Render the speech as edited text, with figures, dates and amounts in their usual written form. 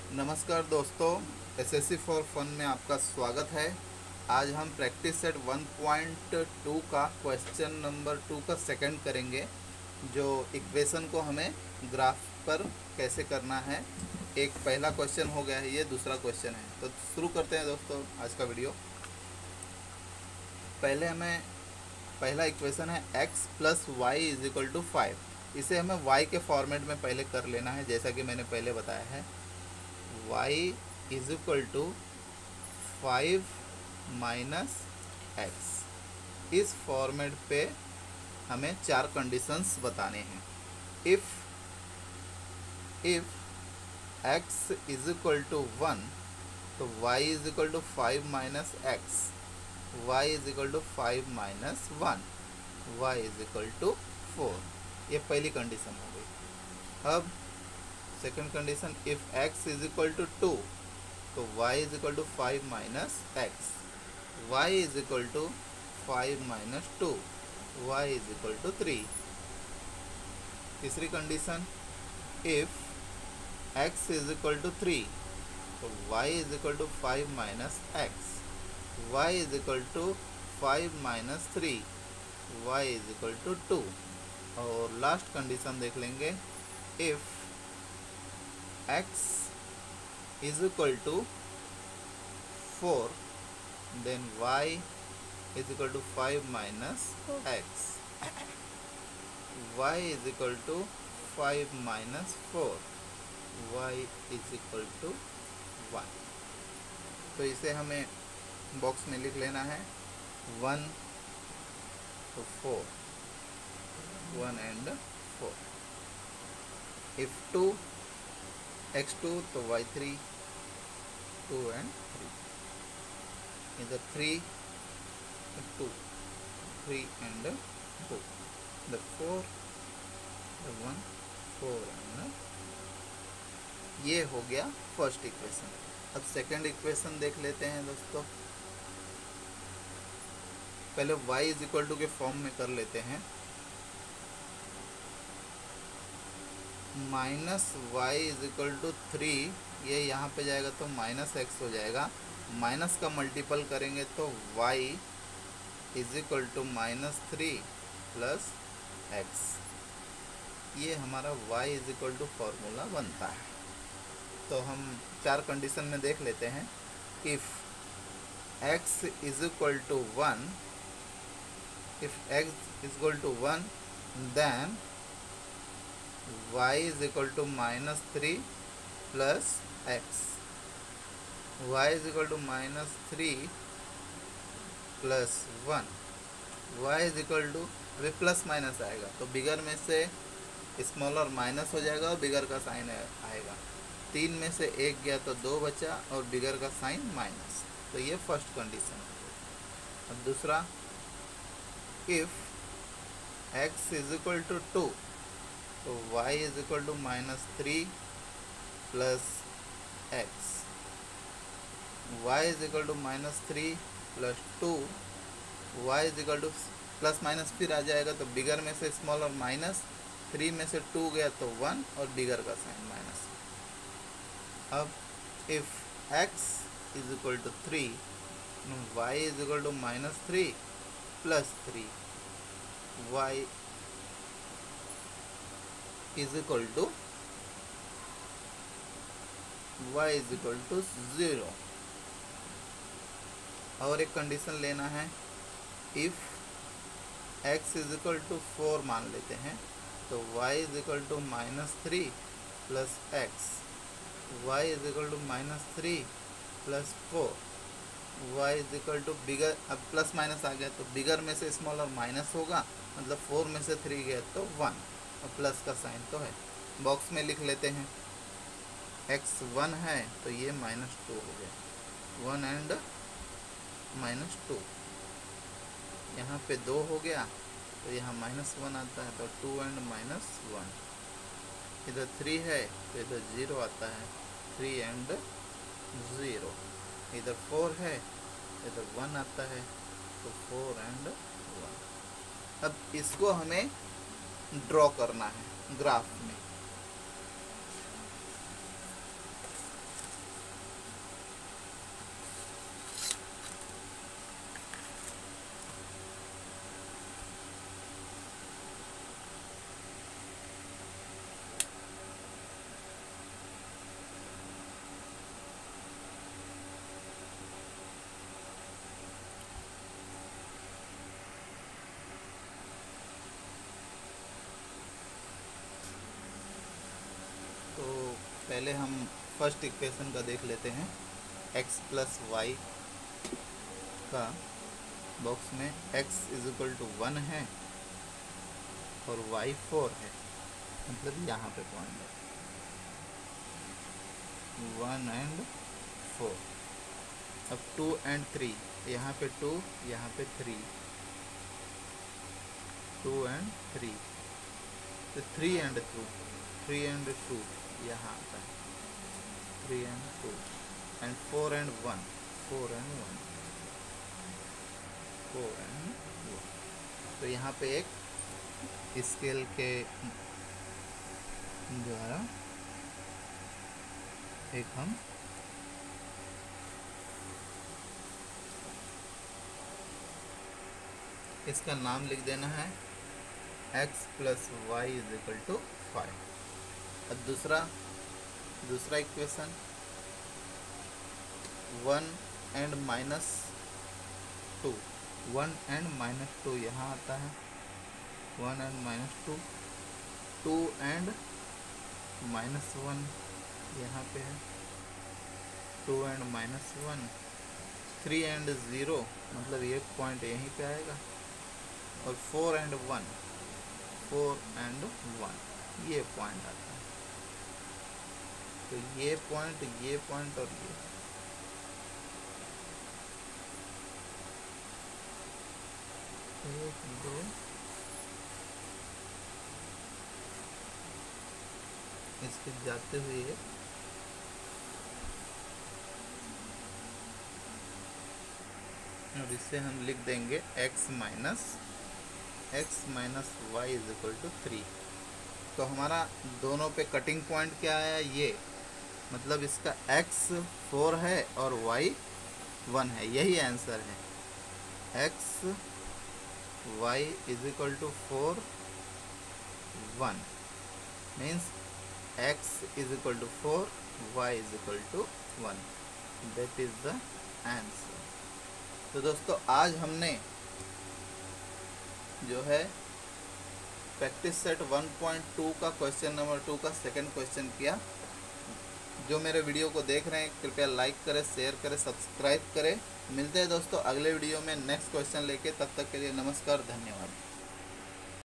नमस्कार दोस्तों, SSC for fun में आपका स्वागत है। आज हम प्रैक्टिस सेट 1.2 का क्वेश्चन नंबर 2 का सेकंड करेंगे, जो इक्वेशन को हमें ग्राफ पर कैसे करना है। एक पहला क्वेश्चन हो गया है, ये दूसरा क्वेश्चन है। तो शुरू करते हैं दोस्तों आज का वीडियो। पहला इक्वेशन है x plus y is equal to 5। इसे हमें y के फॉर्मेट में पहले कर लेना है, जैसा कि मैंने पहले बताया है। y is equal to 5 minus x. इस फॉर्मेट पे हमें चार कंडीशंस बताने हैं। If x is equal to 1 तो y is equal to 5 minus x, y is equal to 5 minus 1, y is equal to 4। ये पहली कंडीशन हो गई। अब second condition, if x is equal to 2 तो y is equal to 5 minus x, y is equal to 5 minus 2, y is equal to 3। तीसरी condition, if x is equal to 3 तो y is equal to 5 minus x, y is equal to 5 minus 3, y is equal to 2। और last condition देख लेंगे, if x is equal to 4 then y is equal to 5 minus x, y is equal to 5 minus 4, y is equal to 1। तो इसे हमें box में लिख लेना है। 1 तो 4, 1 and 4। if 2 x2 तो y3, 2 and 3। इधर 3 2, 3 and 2, the 4 the 1 4 and ये हो गया फर्स्ट इक्वेशन। अब सेकंड इक्वेशन देख लेते हैं दोस्तों। पहले y इज इक्वल टू के फॉर्म में कर लेते हैं। Minus y is equal to 3, ये यहाँ पे जाएगा तो माइनस एक्स हो जाएगा। माइनस का मल्टीपल करेंगे तो y is equal to minus 3 plus x. ये हमारा y is equal to formula बनता है। तो हम चार कंडीशन में देख लेते हैं। If x is equal to 1, if x is equal to 1 then y is equal to minus 3 plus x, y is equal to minus 3 plus 1, y is equal to, अभी प्लस माइनस आएगा तो बिगर में से smaller minus हो जाएगा और bigger का sign आएगा। 3 में से 1 गया तो 2 बचा और बिगर का साइन माइनस। तो ये फर्स्ट कंडीशन है। अब दूसरा, if x is equal to 2 तो y is equal to minus 3 plus x, y is equal to minus 3 plus 2, y is equal to plus minus फिर आ जाएगा तो बिगर में से स्मॉल और माइनस, 3 में से 2 गया तो 1 और बिगर का साइन माइनस। अब if x is equal to 3 y is equal to minus 3 plus 3, y is equal to 0। और एक कंडीशन लेना है, if x is equal to 4 मान लेते हैं तो y is equal to minus 3 plus x, y is equal to minus 3 plus 4, y is equal to bigger, अब plus minus आ गया तो बिगर में से स्मॉल और माइनस होगा, मतलब 4 में से 3 गया तो 1 और प्लस का साइन तो है। बॉक्स में लिख लेते हैं, x 1 है तो ये माइनस 2 हो गया, 1 एंड माइनस 2। यहाँ पे 2 हो गया तो यहाँ माइनस 1 आता है तो 2 एंड माइनस 1। इधर 3 है तो इधर 0 आता है, 3 एंड 0। इधर 4 है इधर 1 आता है तो 4 एंड 1। अब इसको हमें ड्रॉ करना है ग्राफ में। पहले हम फर्स्ट इक्वेशन का देख लेते हैं। x प्लस वाई का बॉक्स में x इज इक्वल टू 1 है और y 4 है, मतलब यहाँ पे पॉइंट है 1 and 4। अब 2 and 3, यहाँ पे 2, यहाँ पे 3, 2 and 3, तो 3 and 2, 3 and 2 यहाँ आता है 3 and 2 and 4 and 1, 4 and 1, 4 and 1। तो यहाँ पे एक स्केल के द्वारा एक हम इसका नाम लिख देना है x plus y is equal to 5। अब दूसरा equation 1 and minus 2, 1 and minus 2 यहाँ आता है 1 and माइनस 2, 2 and माइनस 1 यहाँ पे है 2 and माइनस 1, 3 and 0, मतलब ये पॉइंट यहीं पे आएगा, और 4 and 1, 4 and 1 ये पॉइंट आता है। तो ये पॉइंट और ये एक दो इसके जाते हुए और इससे हम लिख देंगे x minus y is equal to 3। तो हमारा दोनों पे कटिंग पॉइंट क्या आया, ये मतलब इसका x 4 है और y 1 है, यही आंसर है। x y is equal to 4 1 means x is equal to 4, y is equal to 1, that is the answer. तो दोस्तों आज हमने जो है प्रैक्टिस सेट 1.2 का क्वेश्चन नंबर 2 का सेकंड क्वेश्चन किया। जो मेरे वीडियो को देख रहे हैं कृपया लाइक करें, शेयर करें, सब्सक्राइब करें। मिलते हैं दोस्तों अगले वीडियो में नेक्स्ट क्वेश्चन लेके, तब तक के लिए नमस्कार, धन्यवाद।